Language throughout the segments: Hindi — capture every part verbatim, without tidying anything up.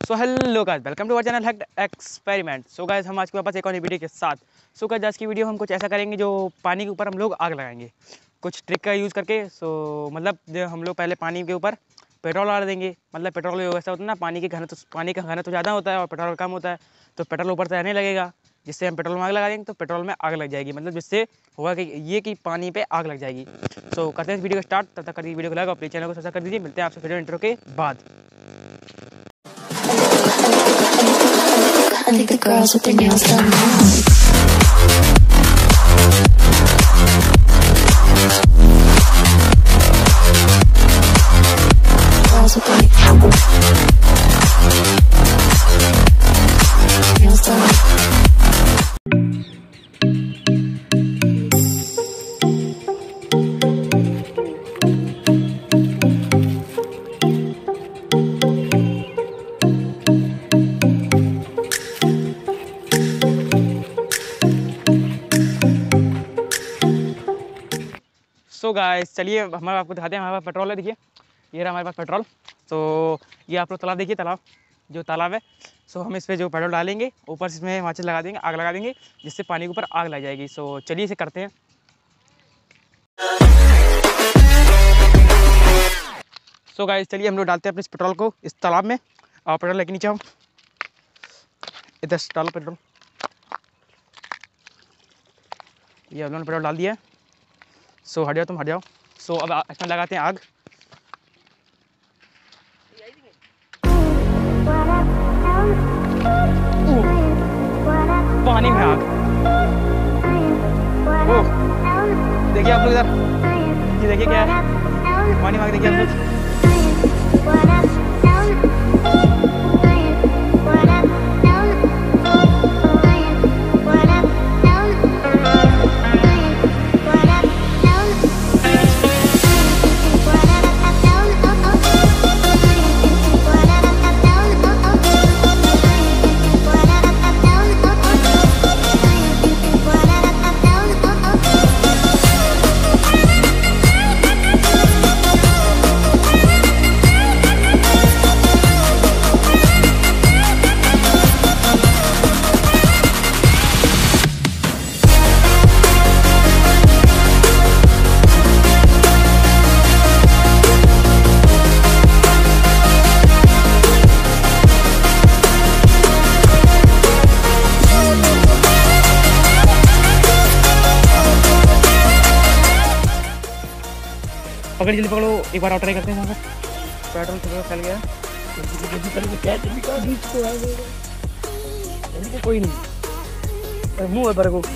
So hello guys, welcome to our channel hacked experiment. So guys, हम आज के वापस एक और वीडियो के साथ। सो गाइस, आज की वीडियो हम कुछ ऐसा करेंगे जो पानी के ऊपर हम लोग आग लगाएंगे कुछ ट्रिक का यूज़ करके। सो मतलब जो हम लोग पहले पानी के ऊपर पेट्रोल डाल देंगे। मतलब पेट्रोल वैसा होता है ना, पानी के घनत्व तो पानी का घनत्व तो ज़्यादा होता है और पेट्रोल कम होता है, तो पेट्रोल ऊपर से आने लगेगा। जिससे हम पेट्रोल में आग लगा देंगे तो पेट्रोल में आग लग जाएगी। मतलब जिससे होगा कि ये कि पानी पे आग लग जाएगी। सो करते हैं इस वीडियो को स्टार्ट। तब तक वीडियो को लाइक और अपने चैनल को सब्सक्राइब कर दीजिए। मिलते हैं आपसे वीडियो इंट्रो के बाद। I think the girls with their nails done now. Girls with their nails done. So guys, चलिए हमारे आपको दिखाते हैं। हमारे पास पेट्रोल है, देखिए ये रहा हमारे पास पेट्रोल। तो ये आप लोग तालाब देखिए, तालाब जो तालाब है। सो हम इस पर जो पेट्रोल डालेंगे ऊपर से इसमें माचिस लगा देंगे, आग लगा देंगे, जिससे पानी के ऊपर आग लग जाएगी। सो चलिए इसे करते हैं। सो गाइस, चलिए हम लोग डालते हैं अपने इस पेट्रोल को इस तालाब में। और पेट्रोल लेके नीचे हम इधर डालो पेट्रोल। ये हम लोगों ने पेट्रोल डाल दिया है। सो हट जाओ, तुम हट जाओ। सो अब इसमें लगाते हैं आग। पानी में आग। ओह, देखिए आप लोग इधर, ये देखिए क्या है, पानी में आग देखिए आप लोग। पकड़, जल्दी पकड़ो, एक बार और ट्राई करते हैं। वहाँ पर पेट्रोल थोड़ा फैल गया, कोई नहीं, मुँह है पर को,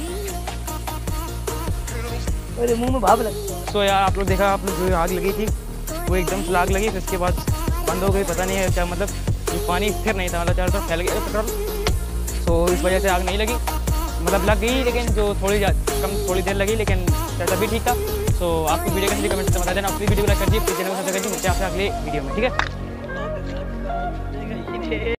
अरे मुँह में भाप लगा। सो यार, आप लोग देखा, आप लोग जो आग लगी थी वो एकदम से आग लगी, फिर उसके बाद बंद हो गई। पता नहीं है क्या, मतलब ये पानी स्थिर नहीं था, मतलब चारों तरफ फैल गया पेट्रोल। तो इस वजह से आग नहीं लगी, मतलब लग गई लेकिन जो थोड़ी कम थोड़ी देर लगी, लेकिन तभी ठीक था। सो आपको वीडियो कैसी कमेंट से बता देना। अपनी वीडियो को लाइक कर दीजिए, चैनल को सब्सक्राइब कर दीजिए। मिलते हैं आपसे अगले वीडियो में, ठीक है।